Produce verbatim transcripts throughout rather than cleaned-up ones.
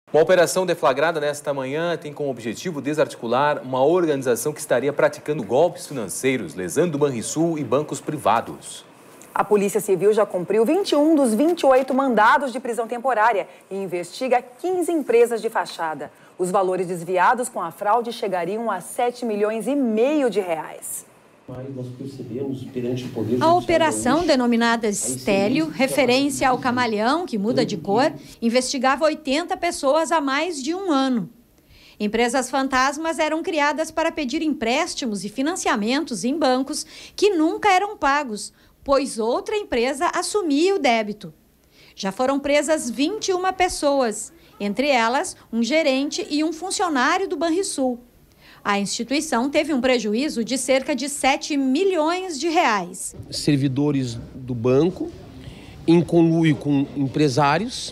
Uma operação deflagrada nesta manhã tem como objetivo desarticular uma organização que estaria praticando golpes financeiros, lesando o Banrisul e bancos privados. A Polícia Civil já cumpriu vinte e um dos vinte e oito mandados de prisão temporária e investiga quinze empresas de fachada. Os valores desviados com a fraude chegariam a sete milhões e meio de reais. A operação, denominada Estélio, referência ao camaleão que muda de cor, investigava oitenta pessoas há mais de um ano. Empresas fantasmas eram criadas para pedir empréstimos e financiamentos em bancos que nunca eram pagos, pois outra empresa assumia o débito. Já foram presas vinte e uma pessoas, entre elas um gerente e um funcionário do Banrisul. A instituição teve um prejuízo de cerca de sete milhões de reais. Servidores do banco, em conluio com empresários,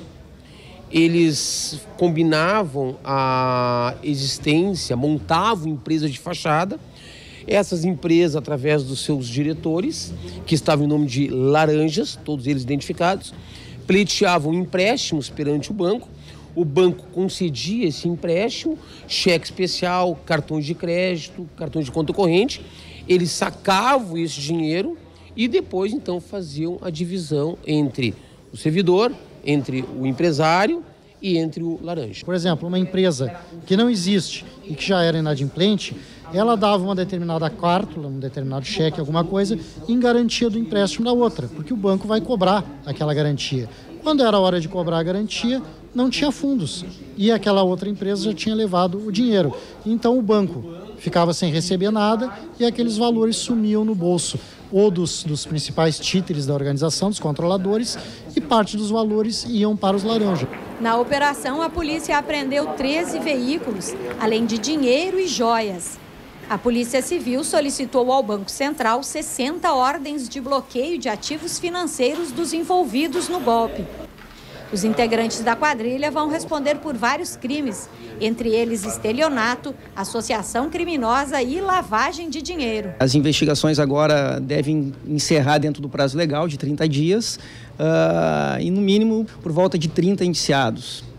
eles combinavam a existência, montavam empresas de fachada. Essas empresas, através dos seus diretores, que estavam em nome de laranjas, todos eles identificados, pleiteavam empréstimos perante o banco. O banco concedia esse empréstimo, cheque especial, cartões de crédito, cartões de conta corrente. Eles sacavam esse dinheiro e depois, então, faziam a divisão entre o servidor, entre o empresário e entre o laranja. Por exemplo, uma empresa que não existe e que já era inadimplente, ela dava uma determinada cártula, um determinado cheque, alguma coisa, em garantia do empréstimo da outra, porque o banco vai cobrar aquela garantia. Quando era a hora de cobrar a garantia, não tinha fundos e aquela outra empresa já tinha levado o dinheiro. Então o banco ficava sem receber nada e aqueles valores sumiam no bolso ou dos, dos principais títeres da organização, dos controladores, e parte dos valores iam para os laranjas. Na operação, a polícia apreendeu treze veículos, além de dinheiro e joias. A Polícia Civil solicitou ao Banco Central sessenta ordens de bloqueio de ativos financeiros dos envolvidos no golpe. Os integrantes da quadrilha vão responder por vários crimes, entre eles estelionato, associação criminosa e lavagem de dinheiro. As investigações agora devem encerrar dentro do prazo legal de trinta dias uh, e, no mínimo, por volta de trinta indiciados.